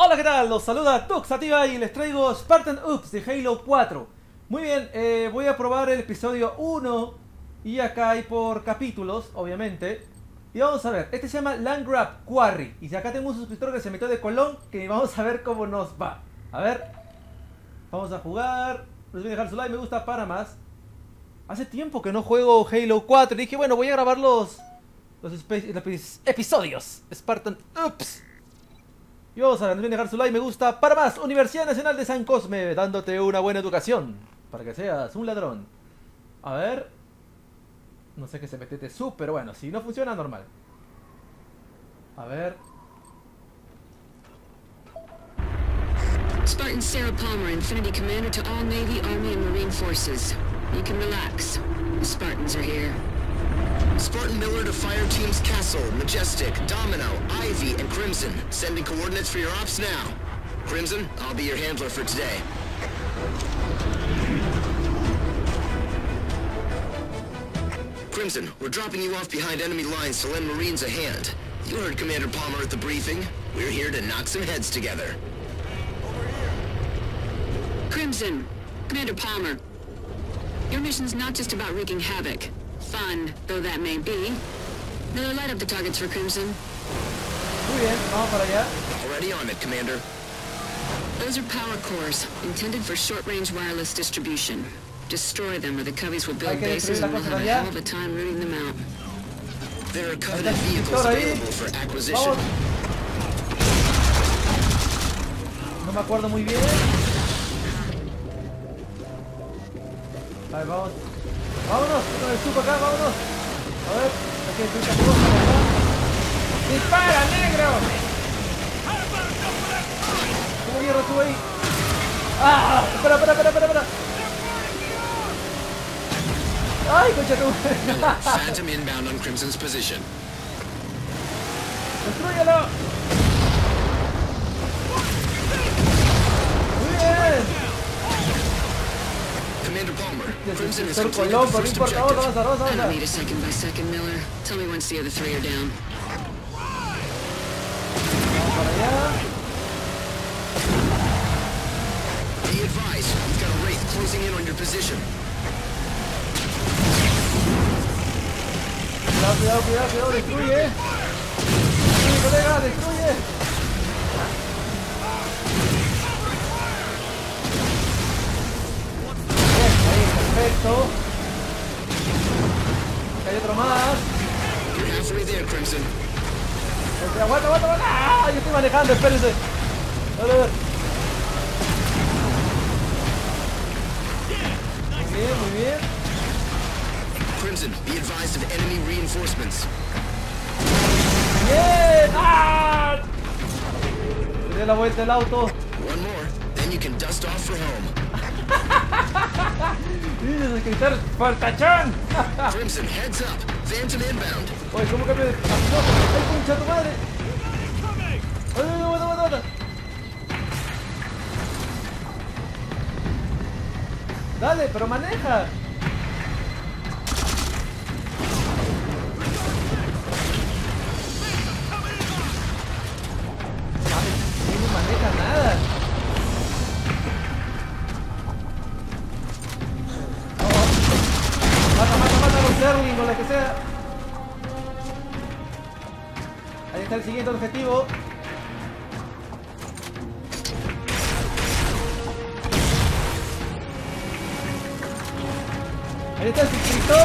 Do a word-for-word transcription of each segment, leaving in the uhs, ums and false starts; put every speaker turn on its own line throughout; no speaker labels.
Hola, ¿qué tal? Los saluda Tuxativa y les traigo Spartan Oops de Halo cuatro. Muy bien, eh, voy a probar el episodio uno y acá hay por capítulos, obviamente. Y vamos a ver, este se llama Land Grab Quarry. Y acá tengo un suscriptor que se metió de Colón, que vamos a ver cómo nos va. A ver, vamos a jugar. Les voy a dejar su like, me gusta para más. Hace tiempo que no juego Halo cuatro y dije, bueno, voy a grabar los, los, los episodios Spartan Oops. Y vamos a ver, no olviden dejar su like, me gusta para más. Universidad Nacional de San Cosme, dándote una buena educación para que seas un ladrón. A ver. No sé qué se mete sub, pero bueno, si no funciona, normal. A ver.
Spartan Sarah Palmer, Infinity Commander to all Navy, Army, and Marine Forces. You can relax. The Spartans are here.
Spartan Miller to Fire Teams Castle, Majestic, Domino, Ivy, and Crimson. Sending coordinates for your ops now. Crimson, I'll be your handler for today. Crimson, we're dropping you off behind enemy lines to lend Marines a hand. You heard Commander Palmer at the briefing. We're here to knock some heads together.
Crimson, Commander Palmer. Your mission's not just about wreaking havoc. Fun, though that may be. Miller, light up the targets for Crimson.
Muy bien, vamos para allá.
Already on it, Commander.
Those are power cores, intended for short-range wireless distribution. Destroy them or the Coveys will build bases and we'll have a hell of a time rooting them out.
There are coveted vehicles available for acquisition.
No me acuerdo muy bien. Vale, vamos. Vámonos, con el sub acá, vámonos. A ver, aquí hay muchas cosas, ¿verdad? ¡Dispara, negro! ¿Cómo mierda estuvo ahí? ¡Ah! Espera, espera, espera, espera, espera. ¡Ay, concha tu!
Phantom inbound on Crimson's position.
¡Destrúyalo! ¡Muy bien!
Commander Palmer, Crimson is
Colón,
completed
no
the first
importa, vamos,
objective.
vamos, vamos,
I don't
vamos.
need a second by second, Miller. Tell me once the other three are down.
Vamos para allá.
Be advised, we've got a Wraith closing in on your position.
Cuidado, cuidado, cuidado, cuidado, destruye. Destruye, colega, destruye. Bien, ahí, perfecto. Acá hay otro más.
You're halfway there, Crimson.
Este, aguanta, aguanta, aguanta. ¡Ah! Yo estoy manejando, espérense. A ver. Muy bien, muy bien.
Crimson, be advised of enemy reinforcements.
¡Bien! ¡Ah! Le di la vuelta el auto.
One more, then you can dust off for home.
¡Dices el cristal faltachón!
Crimson, heads up. Phantom inbound.
Oye, ¿cómo cambio de...? ¡Ay, concha tu madre! ¡Ay, ay, aguanta, aguanta, aguanta! Dale, pero maneja. No maneja nada. Oh. Mata, mata, mata a los Zerling o lo que sea. Ahí está el siguiente objetivo. Ahí está el suscriptor.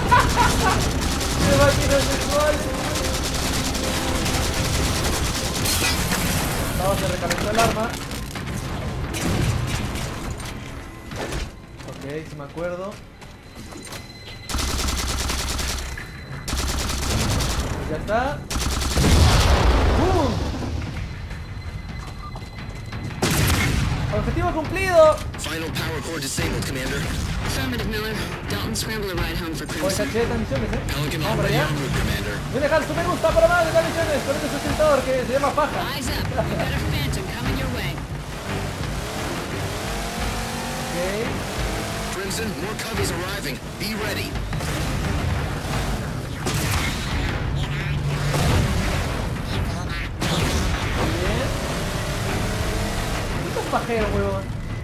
Se va a tirar el sexual. Vamos a recalentar el arma. Ok, si me acuerdo. Ya está. ¡Bum! ¡Objetivo cumplido!
Final power core disabled, Commander.
Affirmative, Miller. Dalton, scramble a ride home for
Oye, está
Crimson.
chida estas misiones, ¿eh?
Pelican
Vamos para
already
allá.
en route, Commander.
Voy a dejar su me gusta para más de las misiones con este suscriptor que se llama Paja.
Eyes up. We've got a Phantom coming your way.
Ok.
Crimson, more Coveys arriving. Be ready.
pajero, huevón.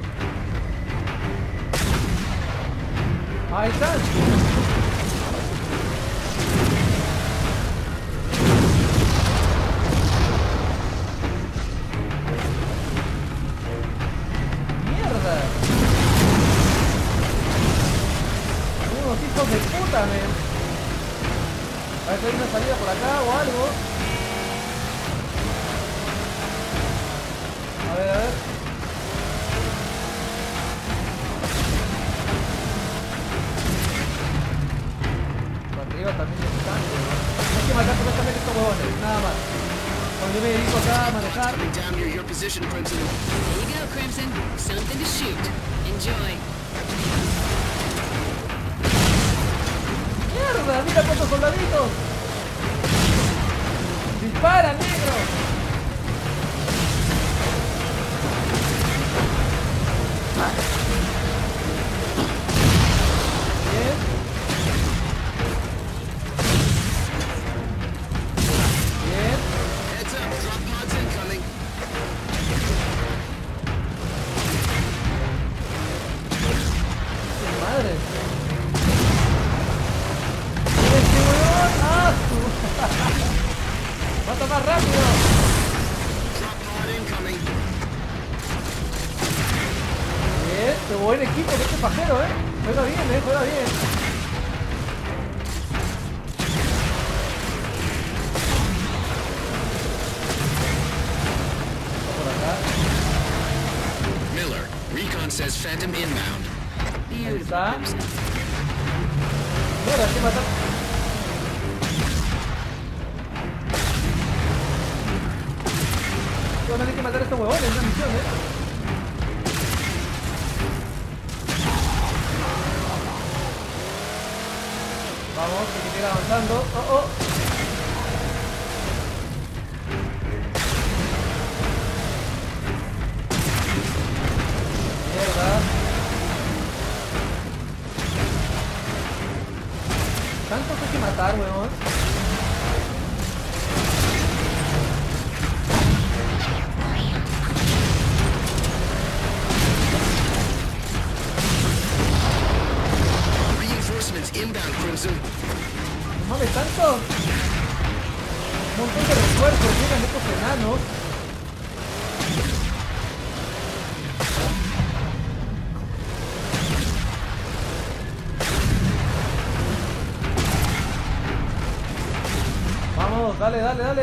Ahí están. Mierda. Unos hijos de puta, men. A ver si hay una salida por acá o algo. A ver, a ver. Por arriba también están. Hay que matar correctamente estos huevones, nada más. Cuando yo me dedico acá a manejar.
There you go, Crimson. Something to shoot. Enjoy.
¡Mierda! ¡Mira cuántos soldaditos! ¡Dispara, negro! Bien. Bien.
Heads up, drop pods incoming.
¡Madre! ¡Este huevón! ¡Ah! ¡Mata más rápido!
Drop pod incoming.
Bien, qué buen equipo de este pajero, eh. Juega bien, eh, juega bien. Por acá.
Miller, recon says Phantom inbound.
Ahí está.
Crimson.
Mira, hay que matar. Bueno, hay que matar a estos huevones, es una misión, eh. Vamos, que hay que ir avanzando. Oh, oh. Mierda. ¿Tantos hay que matar, huevón?
Reinforcements inbound, Crimson.
¿No mames tanto? Un montón de refuerzos, miren estos enanos. Vamos, dale, dale, dale. No,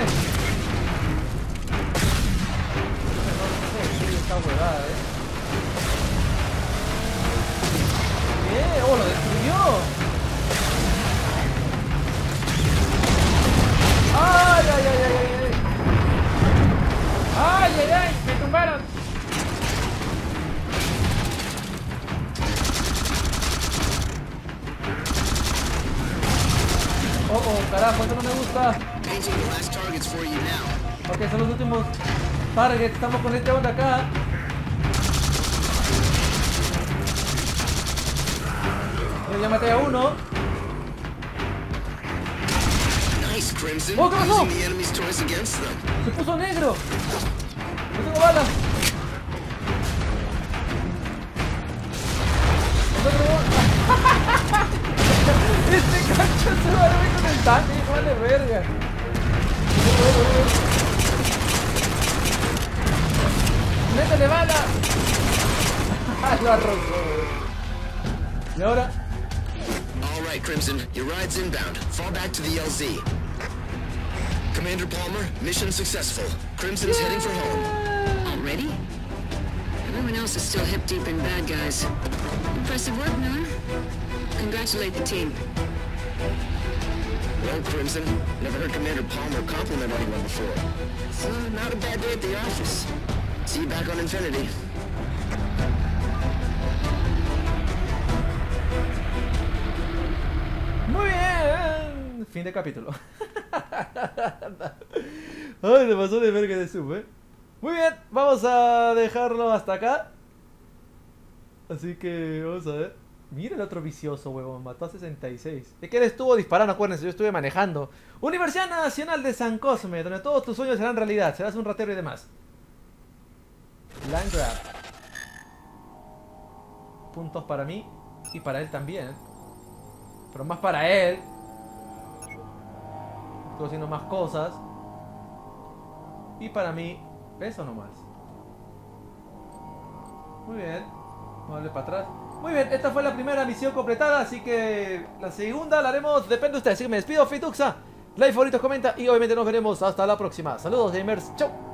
no sé, sí, esta huevada, eh. Bien, oh, lo destruyó. ¡Ay, ay, ay, ay, ay! ¡Ay, ay, ay! ¡Me tumbaron! Oh, oh, carajo, esto no me gusta.
Painting the last targets for you now.
Ok, son los últimos targets. Estamos con este onda acá. Yo ya maté a uno.
Nice, Crimson.
Oh, ¿qué pasó?
Using the enemy's toys against them.
Se puso negro. No tengo bala. No tengo bala. Este cancho se va a ver con el tanque. Hijo de verga. ¡Métele bala! Lo arrolló. ¿Y ahora?
All right, Crimson. Your ride's inbound. Fall back to the L Z. Commander Palmer, mission successful. Crimson's heading for home.
Already? Everyone else is still hip deep in bad guys. Impressive work, Miller. Congratulate the team.
Well, Crimson, never heard Commander Palmer compliment anyone before. So, not a bad day at the office. See you back on Infinity.
Muy bien. Fin de capítulo. Ay, me pasó de verga de sub, eh. Muy bien, vamos a dejarlo hasta acá. Así que vamos a ver. Mira el otro vicioso, huevón. Mató a sesenta y seis. Es que él estuvo disparando, acuérdense, yo estuve manejando. Universidad Nacional de San Cosme, donde todos tus sueños serán realidad. Serás un ratero y demás. Line grab. puntos para mí y para él también. Pero más para él. Estoy haciendo más cosas. Y para mí, eso nomás. Muy bien. Vamos a darle para atrás. Muy bien, esta fue la primera misión completada, así que la segunda la haremos, depende de ustedes. Así que me despido, Fituxa. Like, favoritos, comenta y obviamente nos veremos hasta la próxima. Saludos, gamers. Chau.